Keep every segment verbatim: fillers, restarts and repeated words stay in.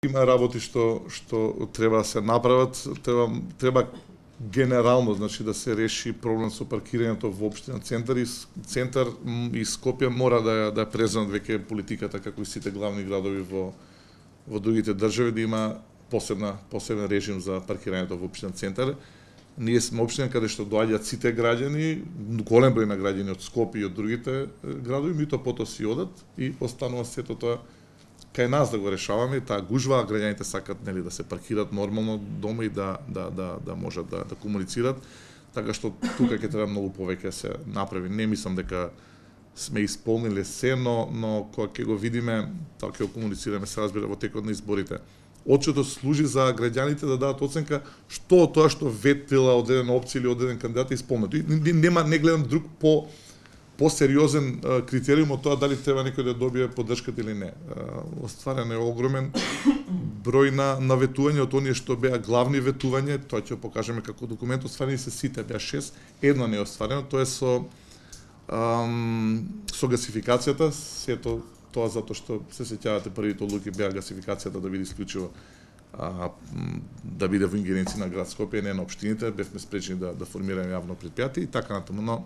Има работи што што треба да се направат, треба треба генерално, значи да се реши проблем со паркирањето во општина Центар и Центар и Скопје мора да ја да ја преземат веќе политиката како и сите главни градови во во другите држави да има посебна посебен режим за паркирањето во општина Центар. Ние сме општина каде што доаѓаат сите граѓани, голем број на граѓани од Скопје и од другите градови, меѓутоа потоа си одат и останува сето тоа кај нас да го решаваме, таа гужва, граѓаните сакат нели да се паркираат нормално дома и да да да да можат да да комуницираат, така што тука ќе треба многу повеќе се направи. Не мислам дека сме исполниле се, но но кога ќе го видиме, тоа ќе го комуницираме, се разбира во текот на изборите. Отчетот служи за граѓаните да дадат оценка што од тоа што ветила одредена опција или одреден кандидат е исполнето. И нема не гледам друг по по-сериозен критериум од тоа дали треба некој да добие поддршката или не. Остварен е огромен број на на ветувања од оние што беа главни ветувања, тоа ќе покажеме како документ, остварени се сите, беа шест, едно не е остварено, тоа е со ам, со гасификацијата, сето тоа затоа што се сеќавате првите одлуки беа гасификацијата да биде исклучиво а, да биде во ингеренција на град Скопје, не на општините, бевме спречени да да формираме јавно претпријатие и така натаму, но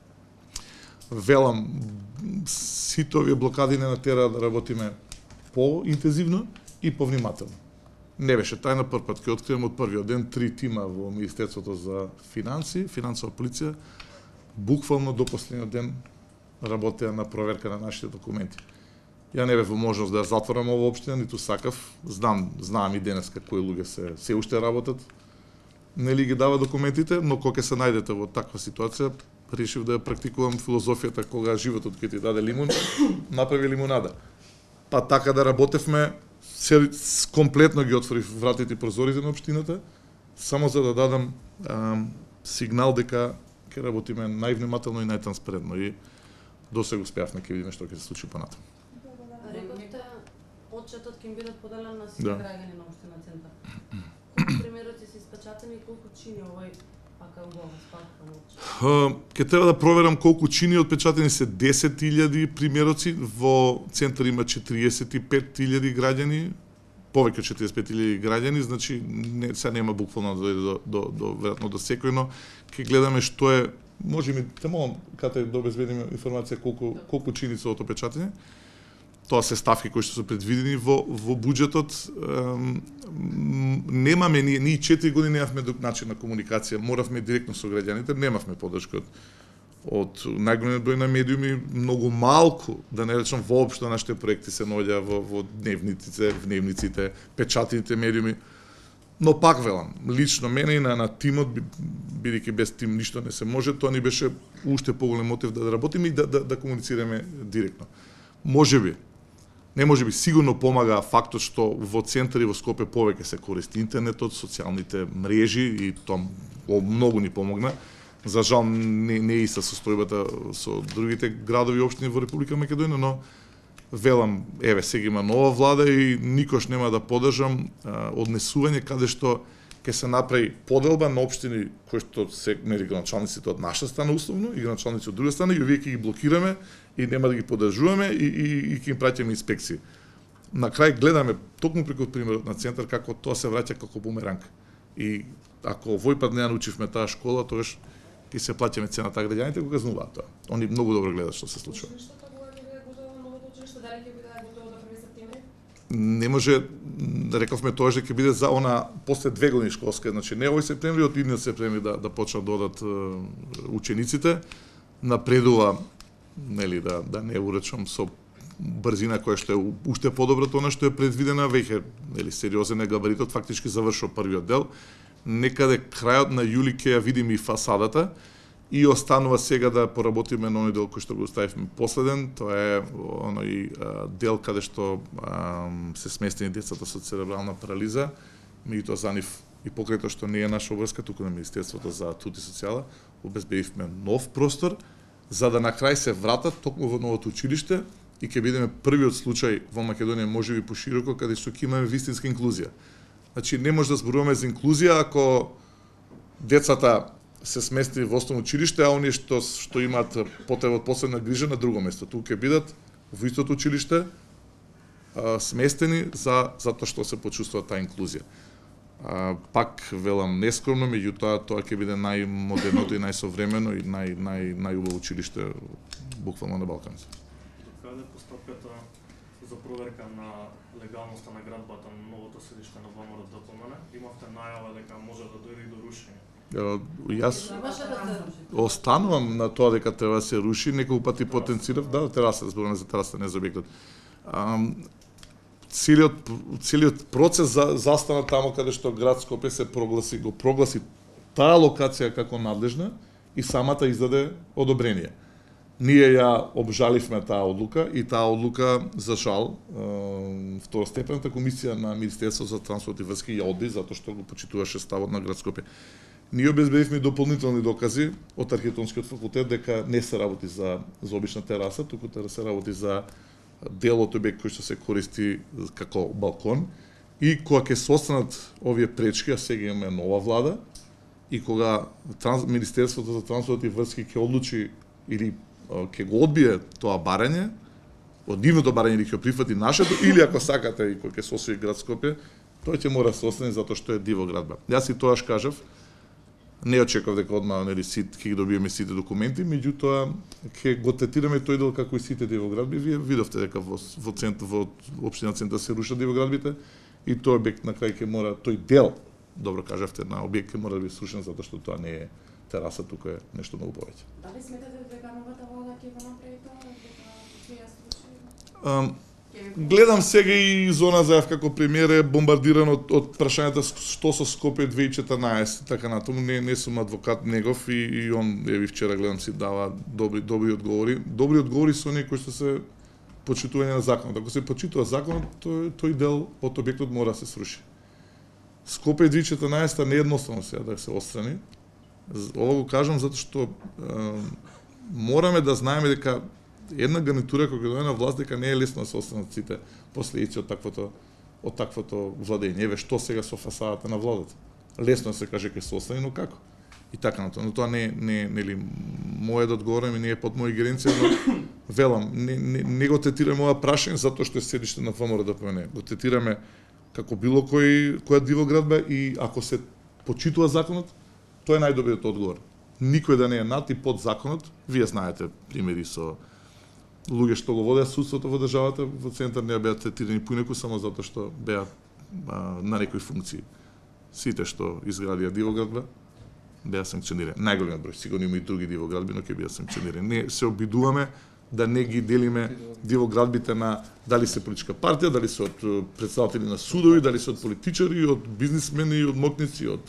велам, сите овие блокади не натера да работиме по-интензивно и повнимателно. Не беше тајна прв пат, ќе открием од првиот ден три тима во Министерството за финанси, финансова полиција, буквално до последниот ден работеа на проверка на нашите документи. Ја не бев во можност да ја затворам ова општина, ниту сакав, знам, знаам и денеска кои луѓе се се уште работат, нели ги дава документите, но кога ќе се најдете во таква ситуација, решив да ја практикувам филозофијата кога животот ќе ти даде лимун, направи лимунада. Па така да работевме, се, комплетно ги отворив вратите и прозорите на општината, само за да дадам а, сигнал дека ќе работиме највнимателно и најтранспарентно и досега успеавме, ќе видиме што ќе се случи понатаму. Рековте, отчетот ќе бидат поделен на сите да. граѓани на општина Центар. Колку примероци се испечатени и колку чини овој Ке треба да проверам колку чини отпечатени се десет илјади примероци, во Центар има четириесет и пет илјади граѓани, повеќе од четириесет и пет илјади граѓани, значи не се нема буквално да до до до веројатно до секој, но ќе гледаме што е, можеме те молам кате да обезбедиме информација колку колку чини се отпечатени. Тоа се ставки кои што се предвидени во во буџетот. Немаме ние ние четири години немавме друг начин на комуникација, моравме директно со граѓаните, немавме поддршка од од најголемиот број на медиуми, многу малку, да не речам воопшто нашите проекти се наоѓа во во дневниците, дневниците, печатните медиуми. Но пак велам, лично мене и на, на тимот, бидејќи без тим ништо не се може, тоа ни беше уште поголем мотив да работиме и да да, да комуницираме директно. Можеби Не може би сигурно помага фактот што во Центар и во Скопје повеќе се користи интернетот, социјалните мрежи и тоа многу ни помогна. За жал не, не и со состојбата со другите градови и општини во Република Македонија, но велам, еве сега има нова влада и никош нема да поддржам а, однесување каде што ќе се направи поделба на општини кои што се нели граначалниците од наша страна условно и граначалници од друга страна и овие ќе ги блокираме и нема да ги поддржуваме и, и, и ќе им праќаме инспекции. На крај гледаме токму преку примерот на Центар како тоа се враќа како бумеранг. И ако овој пат не ја научивме таа школа, тогаш ќе се плаќаме цената граѓаните кога знаат тоа. Они многу добро гледаат што се случува. Не може, рековме тоа дека ќе биде за она после две години школска, значи не овој септември, од идниот септември да да почнат да одат учениците. Напредува, нели да да не уречам со брзина која што е уште подобро тоа што е предвидена, веќе нели сериозен е габаритот, фактички завршува првиот дел. Некаде крајот на јули ќе ја видиме и фасадата и останува сега да поработиме на оној дел кој што го оставивме последен, тоа е оној дел каде што а, се сместени децата со церебрална парализа, меѓутоа за нив и покрај тоа што не е наша обврска туку на Министерството за труд и социјала, обезбедивме нов простор за да на крај се вратат токму во новото училиште и ќе бидеме првиот случај во Македонија можеби пошироко каде што ќе имаме вистинска инклузија. Значи не може да зборуваме за инклузија ако децата се сместени во основно училиште, а оние што што имаат потреба од посебна грижа на друго место. Туку ќе бидат во истото училиште, а, сместени за затоа што се почувствува таа инклузија. А, пак велам нескромно, меѓутоа тоа ќе биде најмодерното и најсовремено и нај нај најубаво училиште буквално на Балканот. Каде е постапката за проверка на легалноста на градбата на новото седиште на ВМРО Д П М Н? Имавте најава дека може да дојде и до рушење. Јас Имаше да се руши. останувам на тоа дека треба да се руши, неколку пати потенцирав, да, тераса, зборуваме за тераса, не за објектот. Ам, целиот целиот процес за, застана таму каде што град Скопје се прогласи, го прогласи таа локација како надлежна и самата издаде одобрение. Ние ја обжаливме таа одлука и таа одлука за жал второстепената комисија на Министерството за транспорт и врски ја одби затоа што го почитуваше ставот на град Скопје. Ние обезбедивме дополнителни докази од архитектонскиот факултет дека не се работи за за обична тераса, туку да се работи за дел од објект кој што се користи како балкон и кога ќе се останат овие пречки, а сега имаме нова влада и кога транс, Министерството за транспорт и врски ќе одлучи или ќе го одбие тоа барање, од нивното барање или ќе прифати нашето, или ако сакате и кој ќе се освои град Скопје, тој ќе мора да се остане затоа што е диво градба. Јас и тоаш кажав, не очекував дека одма нели сит ќе ги добиеме сите документи, меѓутоа ќе го третираме тој дел како и сите дивоградби. Вие видовте дека во во центар во општина Центар се рушат дивоградбите и тој објект на крај ќе мора тој дел, добро кажавте, на објект ќе мора да биде срушен затоа што тоа не е тераса, тука е нешто многу повеќе. Дали сметате дека новата влада ќе го направи тоа, дека ќе ја сруши? Um, гледам сега и Зона Заев како премиер е бомбардиран од, од прашањата што со Скопје две илјади и четрнаесет, така натаму, не, не сум адвокат негов и, и он, еви вчера гледам си дава добри, добри одговори. Добри одговори со оние кои што се почитување на законот. Ако се почитува законот, тој, тој дел од објектот мора да се сруши. Скопје две илјади и четрнаесет не е едноставно сега да се отстрани. Ова го кажам затоа што е, мораме да знаеме дека една гарнитура која дојде на власт дека не е лесно да се отстранат сите последици од таквото од таквото владење. Еве што сега со фасадата на владата. Лесно да се каже ќе се отстрани, но како? И така на тоа. Но тоа не не нели мојот да одговорам и не е под моја геренција, но велам, не, не, не го третираме ова прашање затоа што е седиште на ВМРО Д П М Н. Го третираме како било кој која дивоградба и ако се почитува законот, тоа е најдобриот одговор. Никој да не е над и под законот. Вие знаете примери со луѓе што го водеа судството во државата, во центар не беа третирани поинеку само затоа што беа а, на некои функции. Сите што изградија дивоградба беа санкционирани. Најголемиот број, сигурно има и други дивоградби, но ќе беа санкционирани. Не се обидуваме да не ги делиме дивоградбите на дали се политичка партија, дали се од претставители на судови, дали се од политичари, од бизнисмени, од мокници, од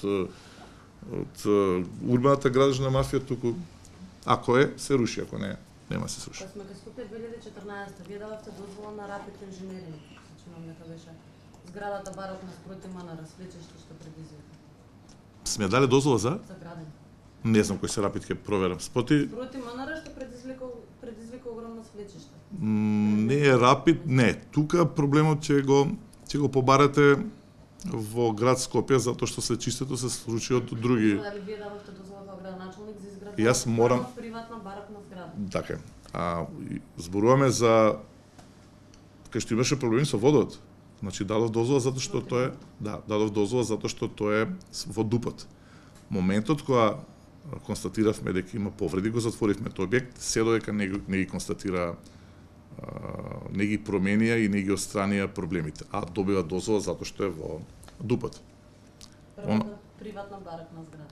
од урбаната градежна мафија, туку ако е, се руши, ако не е, нема се сруши. Кога сме кај Скопје две илјади и четрнаесета, вие дававте дозвола на Rapid Engineering, сечувам дека беше зградата барокна спроти манара, свлечеште што предизвика. Сме дали дозвола за? За градење. Не знам кој се Rapid ќе проверам. Спроти Спроти манара што предизвика предизвика огромно свлечеште. не е Rapid, не. Тука проблемот ќе го ќе го побарате во град Скопје затоа што слечиштето се случи од други. Дали вие дававте дозвола како градоначалник за изградба? Јас морам- приватна барокна зграда. Така. А зборуваме за кај што имаше проблеми со водот. Значи дадов дозвола затоа што тоа е, да, дадов дозвола затоа што тоа е во дупот. Моментот кога констатиравме дека има повреди, го затворивме тој објект, се додека не, не ги констатира не ги променија и не ги отстранија проблемите, а добива дозвола затоа што е во дупот. Првата приватна барокна зграда.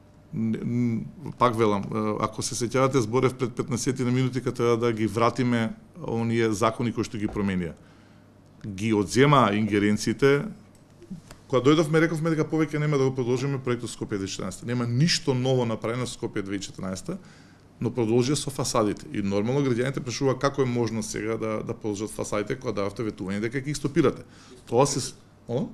Пак велам, ако се сеќавате, зборев пред петнаесет на минути кога треба да ги вратиме оние закони кои што ги променија. Ги одзема ингеренциите. Кога дојдовме, рековме дека повеќе нема да го продолжиме проектот Скопје две илјади и четрнаесета. Нема ништо ново направено со Скопје две илјади и четрнаесета, но продолжија со фасадите. И нормално граѓаните прашува како е можно сега да да продолжат фасадите кога дававте ветување дека ќе ги стопирате. Тоа се О?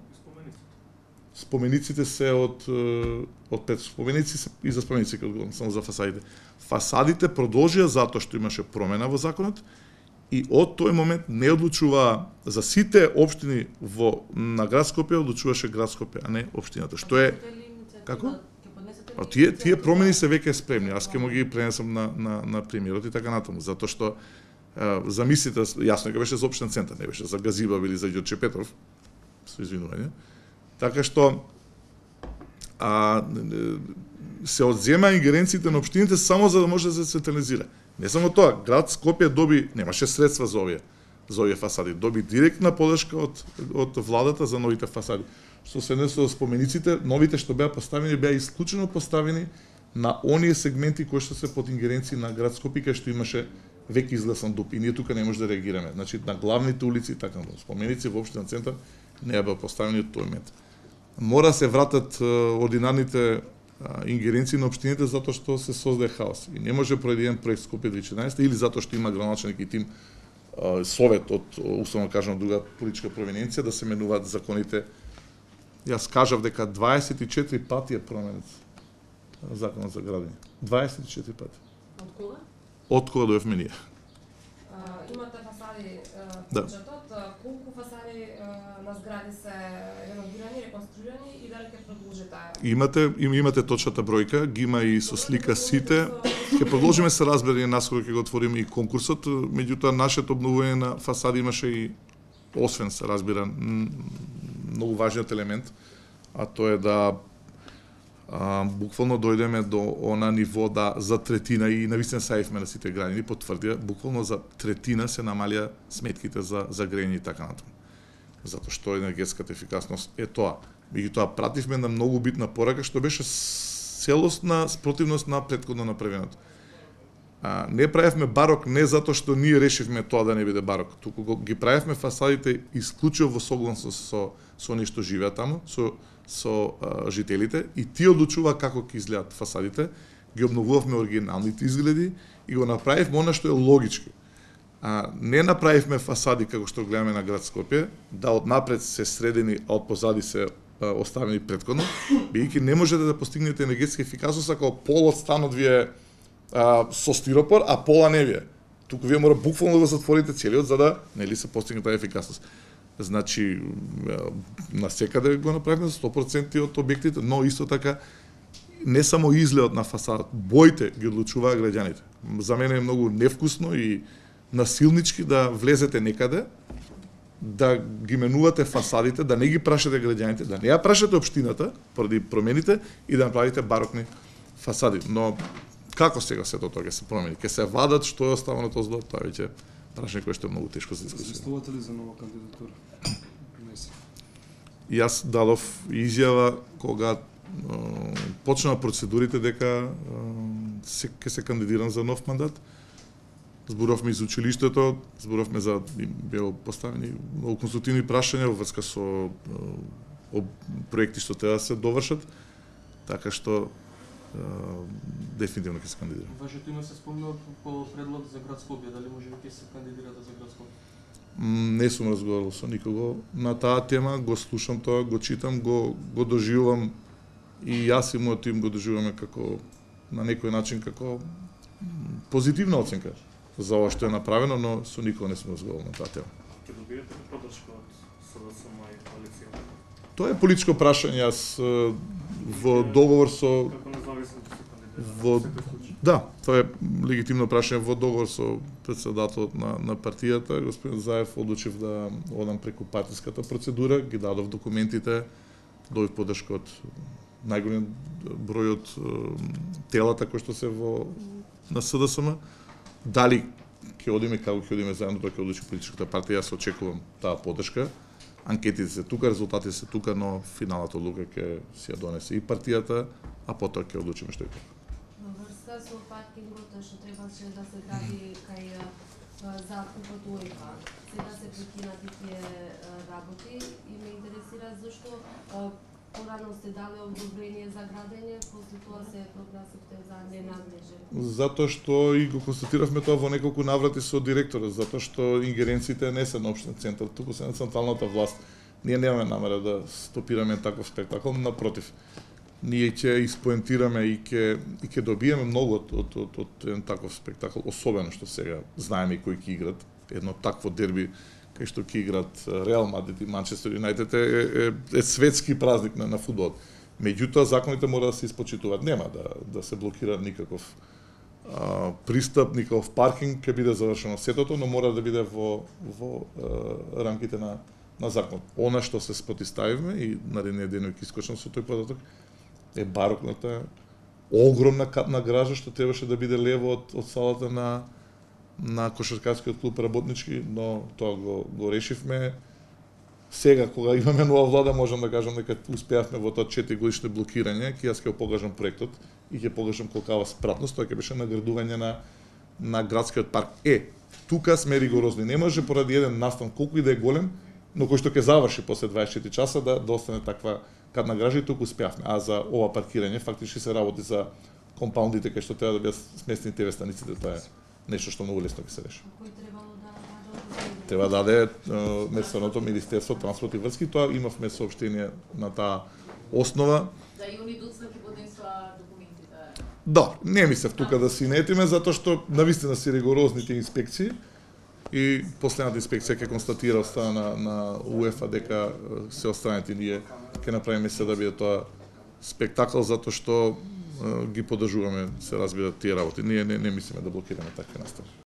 Спомениците се од од пет споменици се и за споменици ќе одговорам само за фасадите. Фасадите продолжија затоа што имаше промена во законот и од тој момент не одлучува за сите општини во на град Скопје, одлучуваше град Скопје, а не општината. Што е како? А тие тие промени се веќе спремни. Аз ќе му ги пренесам на на на премиерот и така натаму, затоа што замислите, јасно дека беше за општен центар, не беше за Газиба или за Ѓорче Петров, со извинување. Така што а, се одзема ингеренциите на општините само за да може да се централизира. Не само тоа, град Скопје доби, немаше средства за овие, за овие фасади, доби директна подршка од од владата за новите фасади. Што се не со спомениците, новите што беа поставени беа исклучено поставени на оние сегменти кои што се под ингеренции на град Скопје, кај што имаше веќе изгласан ДУП и ние тука не може да реагираме. Значи на главните улици и така натаму. Споменици во општинен центар не беа поставени од тој момент. Мора се вратат ординарните ингеренции на општините затоа што се создаде хаос. И не може по еден проект Скопје две тисачи и четинаесетте или затоа што има градоначелник и тим совет од условно кажано друга политичка провиненција да се менуваат законите. Јас кажав дека дваесет и четири пати е променет законот за градење. дваесет и четири пати. Од кога? Од кога дојавме ние. Имате фасади Да. бюджетот, колку фасади на згради се реновирани, реконструирани и дали ќе продолжите? Имате им, имате точната бројка, ги има и со слика сите. Ќе продолжиме се разберење наскоро ќе го отвориме и конкурсот, меѓутоа нашето обновување на фасади имаше и освен се разбира многу важниот елемент, а тоа е да а, буквално дојдеме до она ниво да за третина и навистина сајавме на сите граѓани потврдија, буквално за третина се намалија сметките за за грејење и така натаму. Затоа што енергетската ефикасност е тоа. Меѓутоа пративме на многу битна порака што беше целосна спротивност на претходно направеното. А, не правевме барок не затоа што ние решивме тоа да не биде барок, туку ги правевме фасадите исклучиво во согласност со со оние што живеат таму, со со а, жителите и тие одлучува како ќе изгледат фасадите, ги обновувавме оригиналните изгледи и го направивме она што е логички. А, не направивме фасади како што гледаме на град Скопје, да однапред се средени, а од позади се а, оставени претходно, бидејќи не можете да постигнете енергетска ефикасност ако пол од станот ви е а, со стиропор, а пола не ви е. Туку вие мора буквално да го затворите целиот за да нели се постигне таа ефикасност. Значи на секаде го направивме за сто проценти од објектите, но исто така не само изгледот на фасадот, боите ги одлучуваат граѓаните. За мене е многу невкусно и насилнички да влезете некаде, да ги менувате фасадите, да не ги прашате граѓаните, да не ја прашате општината поради промените и да направите барокни фасади. Но како сега сето тоа ќе се промени? Ќе се вадат што е оставено тоа зло, тоа веќе прашање кое што е многу тешко за дискусија. Засвистувате ли за нова кандидатура? Не се. Јас дадов изјава кога почнаа процедурите дека се ќе се кандидирам за нов мандат. Зборовме и за училиштето, зборовме за било поставени многу конструктивни прашања во врска со проекти што треба да се довршат, така што дефинитивно ќе се кандидирам. Вашето име се спомна по предлог за град Скопје, дали може би ќе се кандидирате за град Скопје? Не сум разговарал со никого на таа тема, го слушам тоа, го читам, го го доживувам и јас и мојот тим го доживуваме како на некој начин како позитивна оценка за ова што е направено, но со никого не сум разговарал на таа тема. Ќе добиете ли поддршка од СДСМ и коалиција? Тоа е политичко прашање, јас во договор со Како независен ќе се кандидира? во да, тоа е легитимно прашање во договор со претседателот на на партијата, господин Заев, одлучив да одам преку партиската процедура, ги дадов документите, добив поддршка од најголем број од телата кои што се во на СДСМ. Дали ќе одиме, како ќе одиме заедно, тоа ќе одлучи политичката партија, јас очекувам таа поддршка. Анкетите се тука, резултатите се тука, но финалната одлука ќе си ја донесе и партијата, а потоа ќе одлучиме што е тоа. Во врска со паркингот што требаше да се гради кај закупот УЕФА. Сега се прекинати тие работи и ме интересира зашто порано сте дали одобрение за градење, после тоа се прогласивте за ненадлежен. Затоа што и го констатиравме тоа во неколку наврати со директорот, затоа што ингеренциите не се на општинен центар, туку се на централната власт. Ние немаме намера да стопираме таков спектакл, напротив. Ние ќе испоентираме и ќе и ќе добиеме многу од од од, од еден таков спектакл, особено што сега знаеме кои ќе играт. Едно такво дерби кај што ќе играт Реал Мадрид и Манчестер Юнайтед е, е, е светски празник на, на фудбал. Меѓутоа законите мора да се испочитуваат, нема да да се блокира никаков а, пристап, никаков паркинг, ќе биде завршено сетото, но мора да биде во во а, рамките на на закон. Она што се спротивставивме и наредниот ден ќе искочам со тој податок е барокната огромна катна гража што требаше да биде лево од, од салата на на кошаркарскиот клуб работнички, но тоа го, го решивме. Сега, кога имаме нова влада, можам да кажам дека успеавме во тоа четири годишно блокирање, ќе јас ќе го покажам проектот и ќе покажам колкава спратност, тоа ќе беше наградување на на градскиот парк. Е, тука сме ригорозни. Не може поради еден настан, колку и да е голем, но кој што ќе заврши после дваесет и четири часа да, да остане таква катна гража и тука успеавме. А за ова паркирање фактички се работи за компаундите кај што треба да бидат сместени ТВ станиците, тоа е нешто што многу лесно ќе се реши. Кој требало да даде Треба да даде Месарното министерство транспорт и врски, тоа имавме соопштение на таа основа. Да и они доцна ќе поднесува документите. Да, не мислев тука да си нетиме, затоа што навистина си ригорозните инспекции и последната инспекција ќе констатира од страна на, на УЕФА дека се отстранети ние ќе направиме се да биде тоа спектакл, затоа што ги поддржуваме, се разбира, тие работи. Ние не, не мислиме да блокираме такви настави.